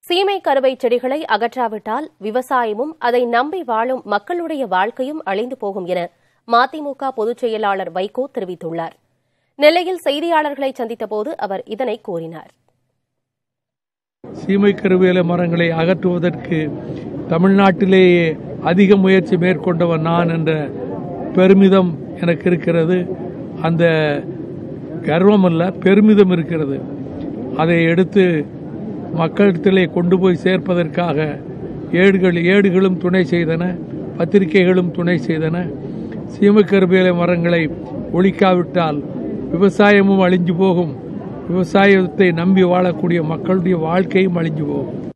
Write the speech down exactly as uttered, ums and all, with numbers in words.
சீமை கருவை செடிகளை அகற்றாவிட்டால் விவசாயமும் அதை நம்பி வாழும் மக்களுடைய வாழ்க்கையும் அழிந்து போகும் என மதிமுக பொதுச் செயலாளர் வைகோ தெரிவித்துள்ளார். நெல்லையில் செய்தியாளர்களை சந்தித்தபோது அவர் இதனை கூறினார். சீமை கருவேல மரங்களை அகற்றுவதற்கு தமிழ்நாட்டிலேயே அதிக முயற்சி மேற்கொண்டவன் நான் என்ற பெருமிதம் எனக்கு இருக்கிறது. அந்த கர்வம் அல்ல, பெருமிதம் இருக்கிறது. அதை எடுத்து மக்களிடத்திலே கொண்டு போய் சேர்ப்பதற்காக ஏடுகள் ஏடுகளும் துணை செய்தன, பத்திரிகைகளும் துணை செய்தன. சீமை கருவேல மரங்களை ஒழிக்காவிட்டால் விவசாயமும் அழிஞ்சு போகும், விவசாயத்தை நம்பி வாழக்கூடிய மக்களுடைய வாழ்க்கையும் அழிஞ்சு போகும்.